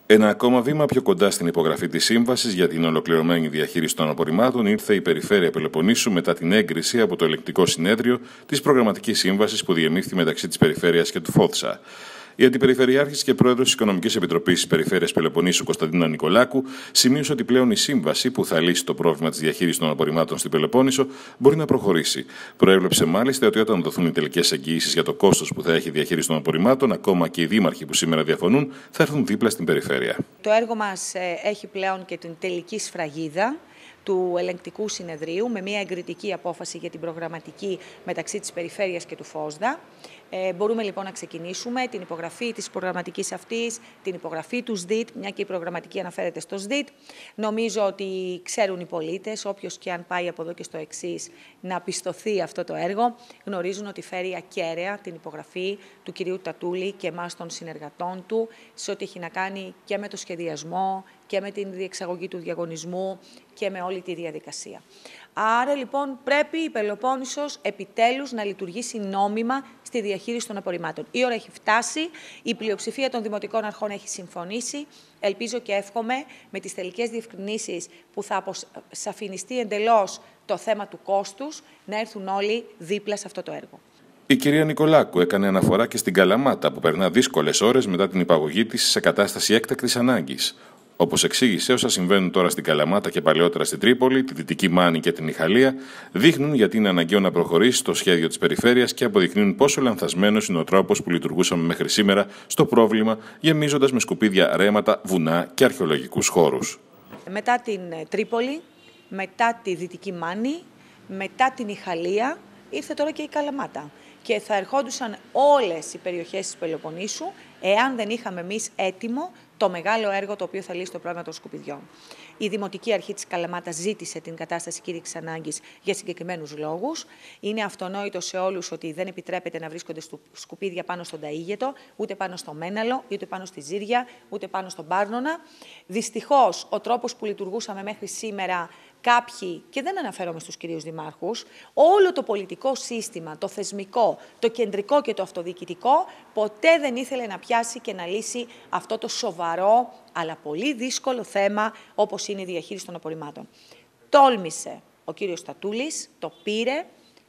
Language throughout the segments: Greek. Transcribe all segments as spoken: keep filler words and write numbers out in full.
Ένα ακόμα βήμα πιο κοντά στην υπογραφή της σύμβασης για την ολοκληρωμένη διαχείριση των απορριμμάτων ήρθε η Περιφέρεια Πελοποννήσου μετά την έγκριση από το Ελεγκτικό Συνέδριο της Προγραμματικής Σύμβασης που διεμήφθη μεταξύ της Περιφέρειας και του ΦΟΔΣΑ. Η Αντιπεριφερειάρχης και Πρόεδρος της Οικονομικής Επιτροπής της Περιφέρειας Πελοποννήσου, Κωνσταντίνα Νικολάκου, σημείωσε ότι πλέον η σύμβαση που θα λύσει το πρόβλημα της διαχείρισης των απορριμμάτων στην Πελοπόννησο μπορεί να προχωρήσει. Προέβλεψε μάλιστα ότι όταν δοθούν οι τελικές εγγυήσεις για το κόστος που θα έχει η διαχείριση των απορριμμάτων, ακόμα και οι δήμαρχοι που σήμερα διαφωνούν θα έρθουν δίπλα στην περιφέρεια. Το έργο μας έχει πλέον και την τελική σφραγίδα του Ελεγκτικού Συνεδρίου με μια εγκριτική απόφαση για την προγραμματική μεταξύ της Περιφέρειας και του ΦΟΣΔΑ. Ε, μπορούμε λοιπόν να ξεκινήσουμε την υπογραφή της προγραμματικής αυτής, την υπογραφή του ΣΔΙΤ, μια και η προγραμματική αναφέρεται στο ΣΔΙΤ. Νομίζω ότι ξέρουν οι πολίτες, όποιος και αν πάει από εδώ και στο εξής, να πιστωθεί αυτό το έργο, γνωρίζουν ότι φέρει ακέραια την υπογραφή του κυρίου Τατούλη και εμάς των συνεργατών του, σε ό,τι έχει να κάνει και με το σχεδιασμό και με την διεξαγωγή του διαγωνισμού και με όλη τη διαδικασία. Άρα λοιπόν πρέπει η Πελοπόννησος επιτέλους να λειτουργήσει νόμιμα στη διαχείριση των απορριμμάτων. Η ώρα έχει φτάσει, η πλειοψηφία των δημοτικών αρχών έχει συμφωνήσει. Ελπίζω και εύχομαι με τις τελικές διευκρινήσεις που θα αποσαφινιστεί εντελώς το θέμα του κόστους να έρθουν όλοι δίπλα σε αυτό το έργο. Η κυρία Νικολάκου έκανε αναφορά και στην Καλαμάτα που περνά δύσκολες ώρες μετά την υπαγωγή της σε κατάσταση έκτακτης ανάγκης. Όπως εξήγησε, όσα συμβαίνουν τώρα στην Καλαμάτα και παλαιότερα στην Τρίπολη, τη Δυτική Μάνη και την Ιχαλία, δείχνουν γιατί είναι αναγκαίο να προχωρήσει το σχέδιο της περιφέρειας και αποδεικνύουν πόσο λανθασμένος είναι ο τρόπος που λειτουργούσαμε μέχρι σήμερα στο πρόβλημα, γεμίζοντας με σκουπίδια ρέματα, βουνά και αρχαιολογικούς χώρους. Μετά την Τρίπολη, μετά τη Δυτική Μάνη, μετά την Ιχαλία, ήρθε τώρα και η Καλαμάτα. Και θα ερχόντουσαν όλες οι περιοχές της Πελοποννήσου, εάν δεν είχαμε εμείς έτοιμο το μεγάλο έργο το οποίο θα λύσει το πρόβλημα των σκουπιδιών. Η Δημοτική Αρχή της Καλαμάτας ζήτησε την κατάσταση κήρυξης ανάγκης για συγκεκριμένους λόγους. Είναι αυτονόητο σε όλους ότι δεν επιτρέπεται να βρίσκονται σκουπίδια πάνω στον Ταΐγετο, ούτε πάνω στο Μέναλο, ούτε πάνω στη Ζήρια, ούτε πάνω στον Πάρνονα. Δυστυχώς, ο τρόπος που λειτουργούσαμε μέχρι σήμερα, κάποιοι, και δεν αναφέρομαι στους κυρίους δημάρχους, όλο το πολιτικό σύστημα, το θεσμικό, το κεντρικό και το αυτοδιοικητικό, ποτέ δεν ήθελε να πιάσει και να λύσει αυτό το σοβαρό, αλλά πολύ δύσκολο θέμα, όπως είναι η διαχείριση των απορριμμάτων. Τόλμησε ο κύριος Τατούλης, το πήρε,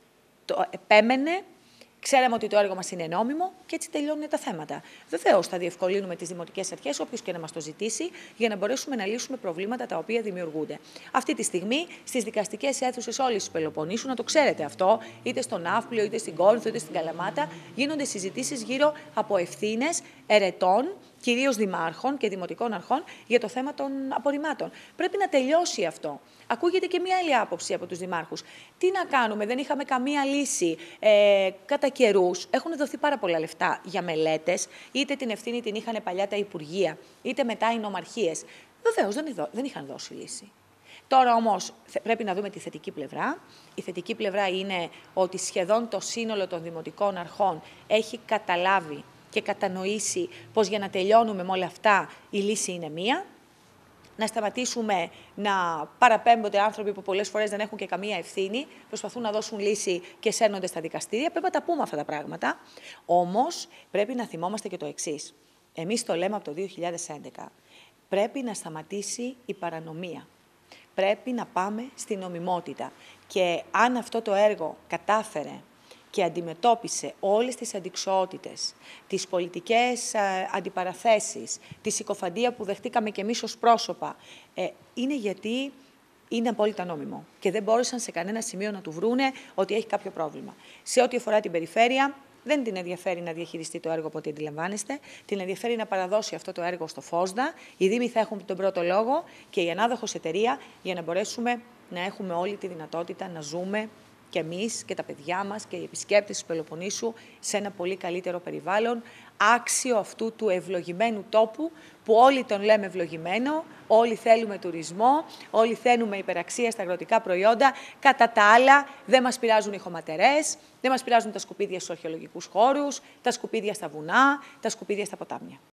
το επέμενε. Ξέραμε ότι το έργο μας είναι νόμιμο και έτσι τελειώνουν τα θέματα. Βεβαίως, θα διευκολύνουμε τις δημοτικές αρχές, όποιος και να μας το ζητήσει, για να μπορέσουμε να λύσουμε προβλήματα τα οποία δημιουργούνται. Αυτή τη στιγμή, στις δικαστικές αίθουσες όλης της Πελοποννήσου, να το ξέρετε αυτό, είτε στον Ναύπλιο, είτε στην Κόρινθο, είτε στην Καλαμάτα, γίνονται συζητήσεις γύρω από ευθύνες ερετών, κυρίως δημάρχων και δημοτικών αρχών, για το θέμα των απορριμμάτων. Πρέπει να τελειώσει αυτό. Ακούγεται και μία άλλη άποψη από τους δημάρχους. Τι να κάνουμε, δεν είχαμε καμία λύση. Ε, κατά καιρούς έχουν δοθεί πάρα πολλά λεφτά για μελέτες, είτε την ευθύνη την είχαν παλιά τα Υπουργεία, είτε μετά οι νομαρχίες. Βεβαίως δεν, δεν είχαν δώσει λύση. Τώρα όμως πρέπει να δούμε τη θετική πλευρά. Η θετική πλευρά είναι ότι σχεδόν το σύνολο των δημοτικών αρχών έχει καταλάβει και κατανοήσει πως για να τελειώνουμε με όλα αυτά η λύση είναι μία. Να σταματήσουμε να παραπέμπονται άνθρωποι που πολλές φορές δεν έχουν και καμία ευθύνη, προσπαθούν να δώσουν λύση και σέρνονται στα δικαστήρια. Πρέπει να τα πούμε αυτά τα πράγματα. Όμως πρέπει να θυμόμαστε και το εξής. Εμείς το λέμε από το δύο χιλιάδες έντεκα. Πρέπει να σταματήσει η παρανομία. Πρέπει να πάμε στην νομιμότητα. Και αν αυτό το έργο κατάφερε και αντιμετώπισε όλες τις αντιξοότητες, τις πολιτικές ε, αντιπαραθέσεις, τη συκοφαντία που δεχτήκαμε και εμείς ως πρόσωπα, ε, είναι γιατί είναι απόλυτα νόμιμο και δεν μπόρεσαν σε κανένα σημείο να του βρούνε ότι έχει κάποιο πρόβλημα. Σε ό,τι αφορά την περιφέρεια, δεν την ενδιαφέρει να διαχειριστεί το έργο από ό,τι αντιλαμβάνεστε. Την ενδιαφέρει να παραδώσει αυτό το έργο στο ΦΟΣΔΑ. Οι Δήμοι θα έχουν τον πρώτο λόγο και η ανάδοχος εταιρεία για να μπορέσουμε να έχουμε όλη τη δυνατότητα να ζούμε και εμείς και τα παιδιά μας και οι επισκέπτες της Πελοποννήσου σε ένα πολύ καλύτερο περιβάλλον, άξιο αυτού του ευλογημένου τόπου που όλοι τον λέμε ευλογημένο, όλοι θέλουμε τουρισμό, όλοι θέλουμε υπεραξία στα αγροτικά προϊόντα. Κατά τα άλλα δεν μας πειράζουν οι χωματερές, δεν μας πειράζουν τα σκουπίδια στους αρχαιολογικούς χώρους, τα σκουπίδια στα βουνά, τα σκουπίδια στα ποτάμια.